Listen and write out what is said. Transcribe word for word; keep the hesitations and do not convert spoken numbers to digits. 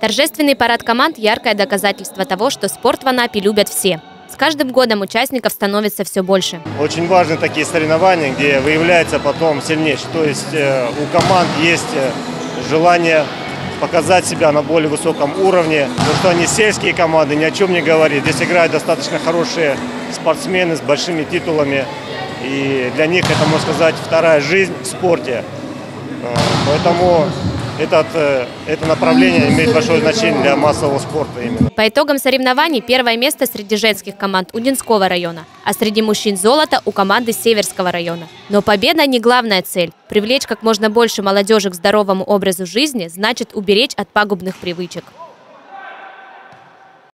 Торжественный парад команд – яркое доказательство того, что спорт в Анапе любят все. С каждым годом участников становится все больше. Очень важны такие соревнования, где выявляется потом сильнейший. То есть э, у команд есть э, желание показать себя на более высоком уровне. Потому что они сельские команды, ни о чем не говорят. Здесь играют достаточно хорошие спортсмены с большими титулами. И для них это, можно сказать, вторая жизнь в спорте. Э, поэтому этот, э, это направление имеет большое значение для массового спорта именно. По итогам соревнований первое место среди женских команд Удинского района, а среди мужчин золото у команды Северского района. Но победа не главная цель. Привлечь как можно больше молодежи к здоровому образу жизни значит уберечь от пагубных привычек.